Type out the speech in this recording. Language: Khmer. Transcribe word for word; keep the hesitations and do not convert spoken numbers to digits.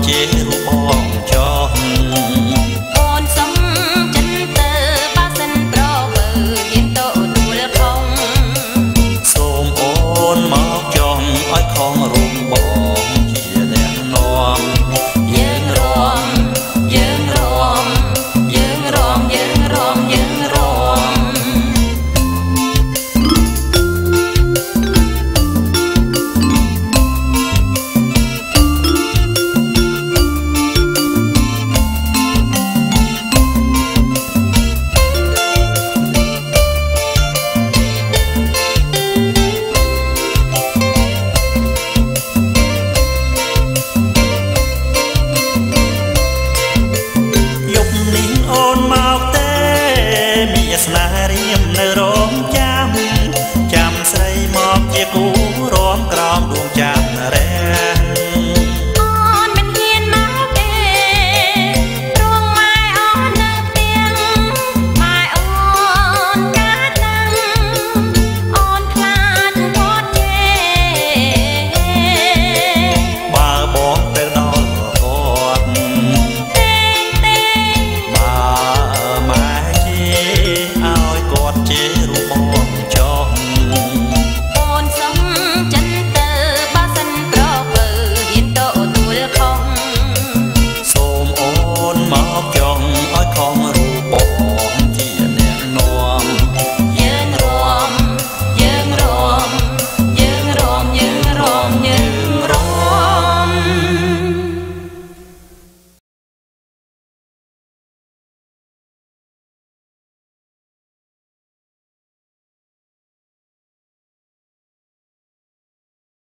ជារូបបងចោះអូនសុំចិនទៅបើសិនប្របើមានតូទួលខំសូមអូនមកចង់ឲ្យខំរូបបងជាអ្នកនាំយើងរំយើងរំយើងរំយើងរំយើងរំស្នេហ៍រៀមនៅរងចាំចាំស្រីមកជាគូរំក្រោមដួងចាស់រាអូនមិនហ៊ានមកទេរងម៉ែអូននៅផ្ទះម៉ែអូនកាត់ណាំអូនខ្លាចវត្តជេបើបងទៅដល់គាត់ទេទេបើម៉ែជាឲ្យគាត់ជារូបបង